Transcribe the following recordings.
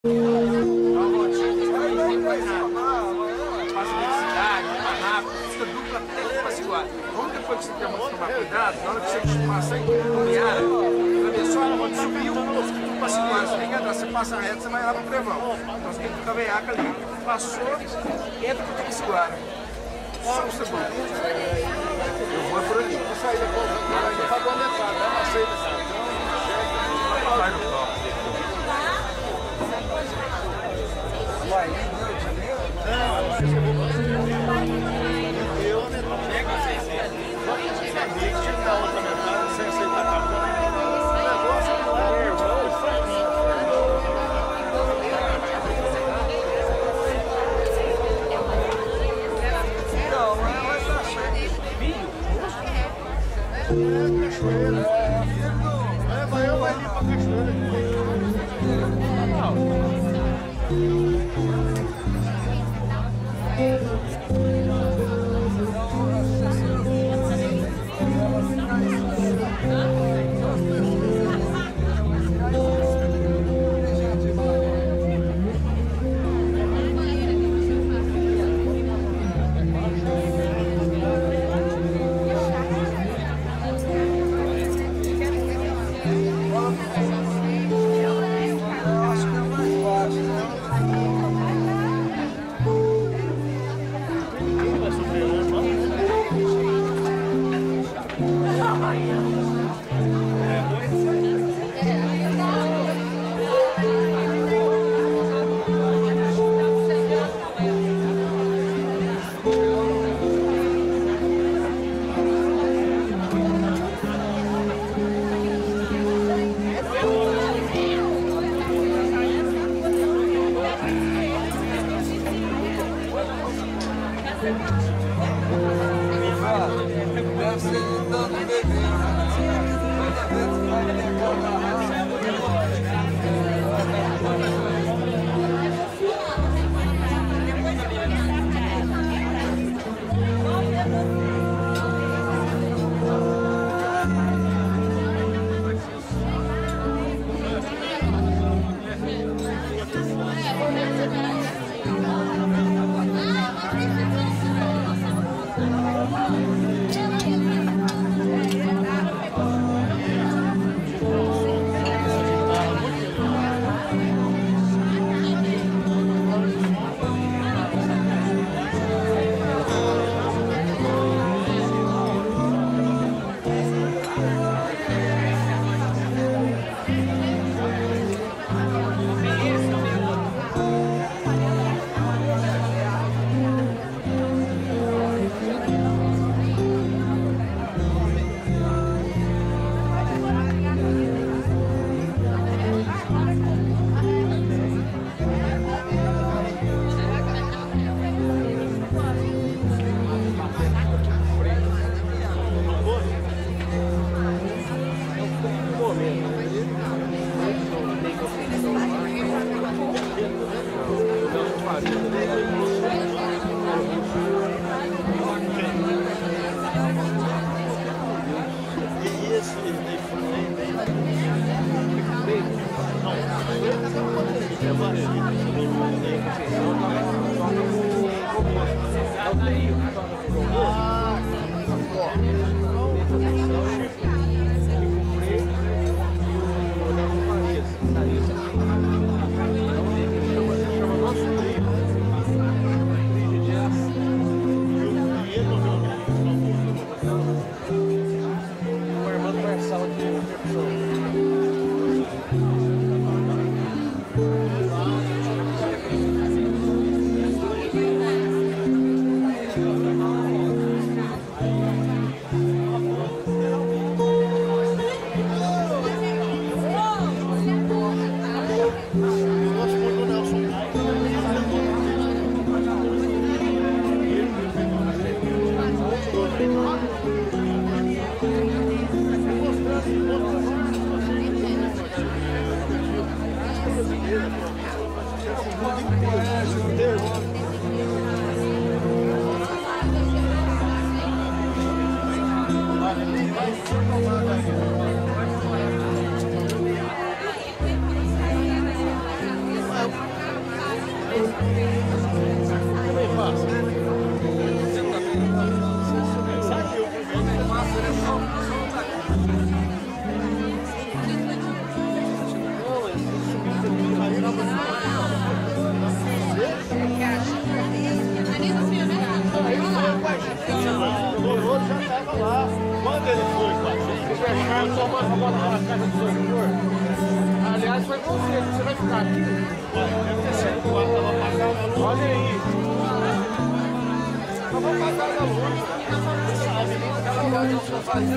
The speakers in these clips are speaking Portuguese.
Uma motinha que não vai nada. Passa velocidade, mais rápido, pista dupla tem que apaciguar. Vamos depois que você tem muito tomar cuidado, na hora que você passar em Goiara, vai ver só a moto subiu, tu apaciguar, você tem que entrar, você passa reto, você vai lá pro Prevão. Então você tem que ficar veiaca ali. Passou, entra pro Taquiciguara. Só você bom. Eu vou por ali. Vou sair depois, vai pagou a metade, dá uma saída assim. Vai no topo. Vai, Rio de Janeiro? Não, você chegou com eu, né? Chega, sem ser. Tinha que dar outra metade, sem aceitar cartão. O negócio é cachoeira. Vai eu, vai ali pra cachoeira. Também passa. Você também? Sabe eu Também passa, ele é só o outro já estava lá. Quando ele foi com a gente, o Bernardo tomando a bola na casa do doutor. Aliás, foi você vai ficar aqui? Deve ter sido o quarto, estava apagado a luz. Olha aí. Nós vamos pagar a luz. Ela pode não fazer,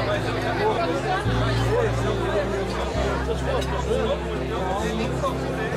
Não,